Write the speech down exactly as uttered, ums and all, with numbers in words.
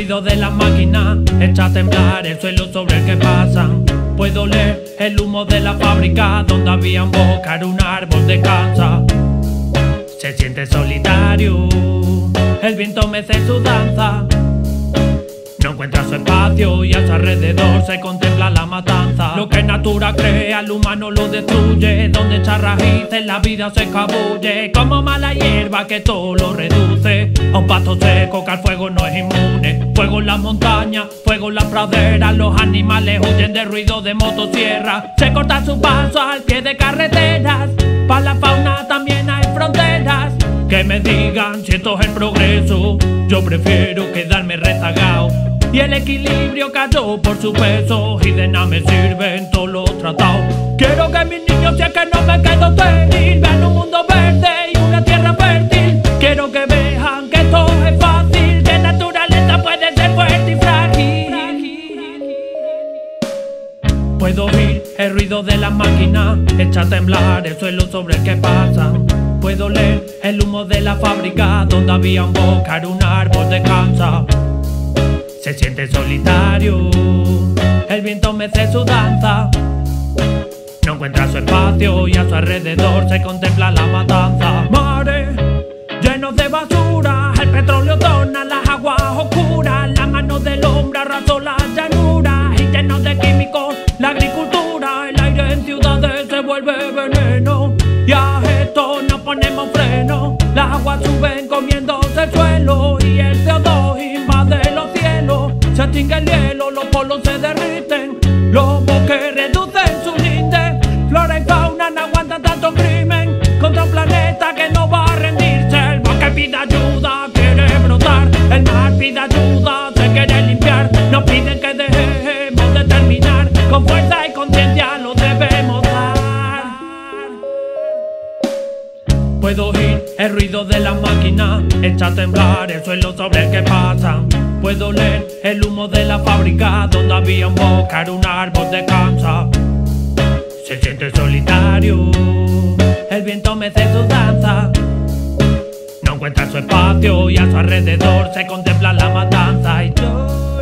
ruido de las máquinas echa a temblar el suelo sobre el que pasan. Puedo oler el humo de la fábrica donde había un bosque, un árbol descansa. Se siente solitario, el viento mece su danza. No encuentra su espacio y a su alrededor se contempla la matanza. Lo que natura crea, el humano lo destruye. Donde echa raíces la vida se escabulle. Como mala hierba que todo lo reduce a un pasto seco que al fuego no es inmune. Fuego en las montañas, fuego en las praderas. Los animales huyen de ruido de motosierra. Se corta su paso al pie de carreteras. Para la fauna también hay fronteras. Que me digan si esto es el progreso. Yo prefiero quedarme rezagado. Y el equilibrio cayó por su peso. Y de nada me sirven todos los tratados. Quiero que mis niños, si es que no me quedo estéril, vean un mundo verde y una tierra fértil. Quiero que vean que esto es fácil, que la naturaleza puede ser fuerte y frágil. Puedo oír el ruido de las máquinas echa a temblar el suelo sobre el que pasan. Puedo oler el humo de la fábrica donde había un bosque, un árbol descansa. Se siente solitario, el viento mece su danza. No encuentra su espacio y a su alrededor se contempla la matanza. Mares llenos de basura, el petróleo torna las aguas oscuras. La mano del hombre arrasó la llanura y lleno de químicos la agricultura. El aire en ciudades se vuelve veneno y a esto no ponemos freno. Las aguas suben comiéndose el suelo y el C O dos invade los cielos. Se extingue el hielo, los polos se derriten, los bosques reducen su linde. Flora y fauna no aguantan tanto crimen contra un planeta que no va a rendirse. El bosque pide ayuda, quiere brotar. El mar pide ayuda, se quiere limpiar. Nos piden que dejemos de terminar. Con fuerza y conciencia lo debemos dar. Puedo oír el ruido de las máquinas echa a temblar el suelo sobre el que pasan. Puedo oler el humo de la fábrica donde había un bosque, un árbol descansa. Se siente solitario, el viento mece su danza. No encuentra su espacio y a su alrededor se contempla la matanza. Y yo